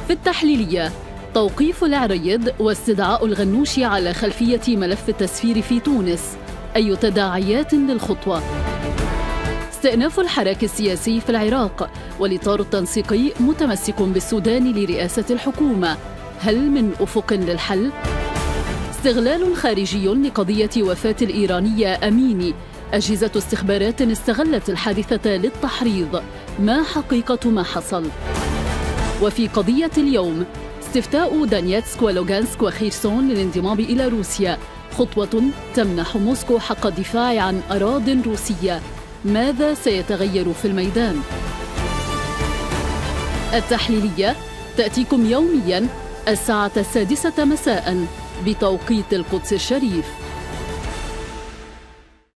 في التحليلية: توقيف العريض واستدعاء الغنوشي على خلفية ملف التسفير في تونس، أي تداعيات للخطوة؟ استئناف الحراك السياسي في العراق، والإطار التنسيقي متمسك بالسودان لرئاسة الحكومة، هل من أفق للحل؟ استغلال خارجي لقضية وفاة الإيرانية أميني، أجهزة استخبارات استغلت الحادثة للتحريض، ما حقيقة ما حصل؟ وفي قضية اليوم: استفتاء دانيتسك ولوغانسك وخيرسون للانضمام إلى روسيا، خطوة تمنح موسكو حق الدفاع عن أراضٍ روسية، ماذا سيتغير في الميدان؟ التحليلية تأتيكم يومياً الساعة 6 مساءً بتوقيت القدس الشريف.